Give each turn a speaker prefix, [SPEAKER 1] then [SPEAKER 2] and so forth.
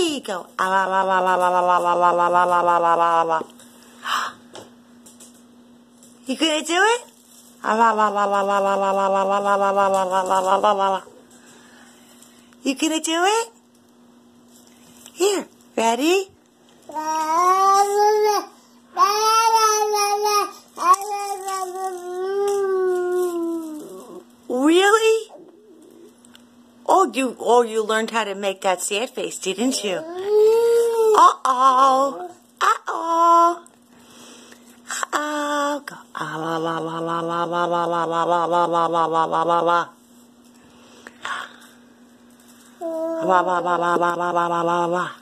[SPEAKER 1] you go. Ah la la la la la la la la la la la la la la la. You gonna do it? Ah la la la la la la la la la la la la la la la la la la. You gonna do it? Here, ready? Really? Oh, you learned how to make that sad face, didn't you? Uh-oh. Uh-oh. Uh-oh. Go. Ah la la la la la la la la la la la la la la la la la. La la la la la la la la la la.